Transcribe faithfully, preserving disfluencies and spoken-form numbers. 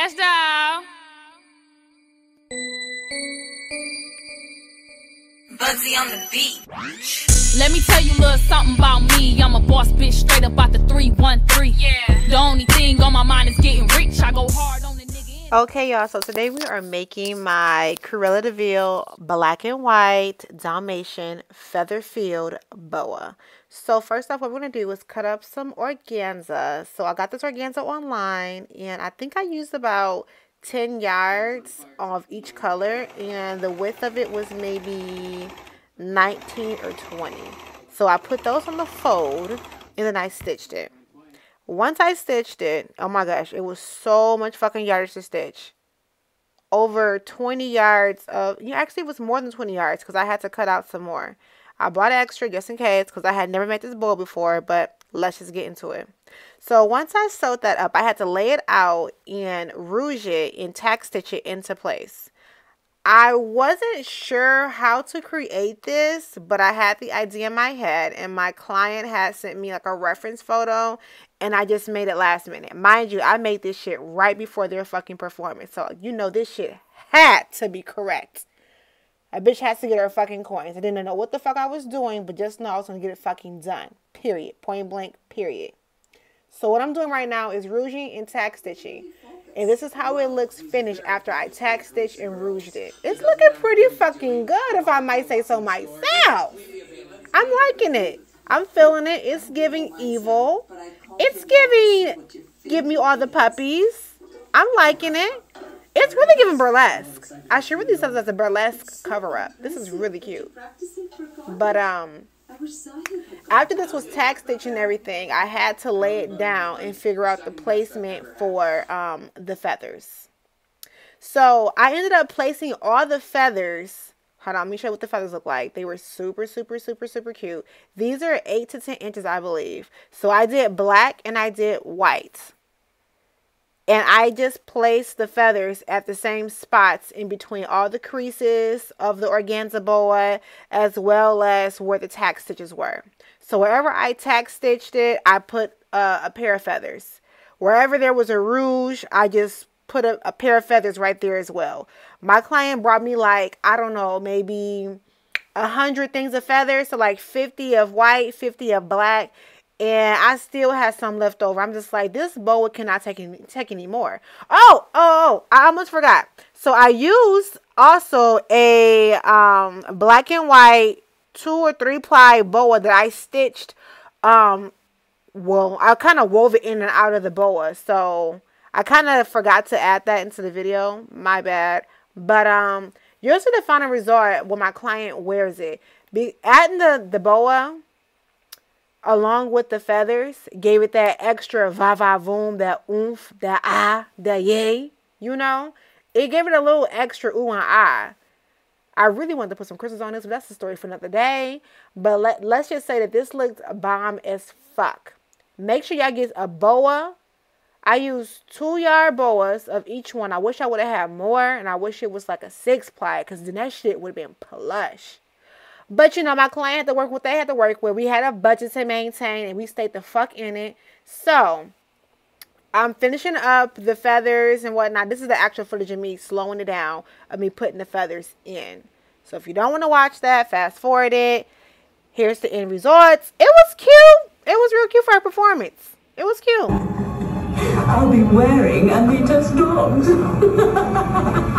Cash Doll. Bugsy on the beat. Let me tell you a little something about me. I'm a boss bitch straight up out the three one three. Yeah. The only thing on my mind is getting rich. I go hard on the nigga. Okay, y'all. So today we are making my Cruella de Vil black and white Dalmatian feather filled boa. So first off, what we're going to do is cut up some organza. So I got this organza online and I think I used about ten yards of each color, and the width of it was maybe nineteen or twenty. So I put those on the fold and then I stitched it. Once I stitched it, oh my gosh, it was so much fucking yardage to stitch. Over twenty yards of, yeah, actually it was more than twenty yards because I had to cut out some more. I bought extra just in case because I had never made this bow before, but let's just get into it. So once I sewed that up, I had to lay it out and rouge it and tack stitch it into place. I wasn't sure how to create this, but I had the idea in my head and my client had sent me like a reference photo and I just made it last minute. Mind you, I made this shit right before their fucking performance. So, you know, this shit had to be correct. A bitch has to get her fucking coins. I didn't know what the fuck I was doing, but just know I was going to get it fucking done. Period. Point blank, period. So what I'm doing right now is rouging and tack stitching. And this is how it looks finished after I tack stitched and rouged it. It's looking pretty fucking good, if I might say so myself. I'm liking it. I'm feeling it. It's giving evil. It's giving, give me all the puppies. I'm liking it. It's really giving burlesque. I should really say that's a burlesque cover-up. This is really cute. But, um... after this was tack stitching and everything, I had to lay it down and figure out the placement for um, the feathers. So I ended up placing all the feathers. Hold on, let me show you what the feathers look like. They were super, super, super, super cute. These are eight to ten inches, I believe. So I did black and I did white. And I just placed the feathers at the same spots in between all the creases of the organza boa, as well as where the tack stitches were. So wherever I tack stitched it, I put uh, a pair of feathers. Wherever there was a rouge, I just put a, a pair of feathers right there as well. My client brought me like, I don't know, maybe a hundred things of feathers. So like fifty of white, fifty of black. And I still had some left over. I'm just like, this boa cannot take any, take any more. Oh, oh, oh, I almost forgot. So I used also a um, black and white two or three ply boa that I stitched. Um, well, I kind of wove it in and out of the boa. So I kind of forgot to add that into the video. My bad. But um, you'll see the final result when my client wears it. Be adding the, the boa along with the feathers gave it that extra va-va-voom, that oomph, that ah, that yay, you know. It gave it a little extra ooh and ah. I really wanted to put some crystals on this, but that's the story for another day. But let, let's just say that this looked bomb as fuck. Make sure y'all get a boa. I used two yard boas of each one. I wish I would have had more, and I wish it was like a six ply, because then that shit would have been plush. But, you know, my client had to work what they had to work with. We had a budget to maintain, and we stayed the fuck in it. So, I'm finishing up the feathers and whatnot. This is the actual footage of me slowing it down, of me putting the feathers in. So, if you don't want to watch that, fast forward it. Here's the end results. It was cute. It was real cute for her performance. It was cute. I'll be wearing Anita's dogs.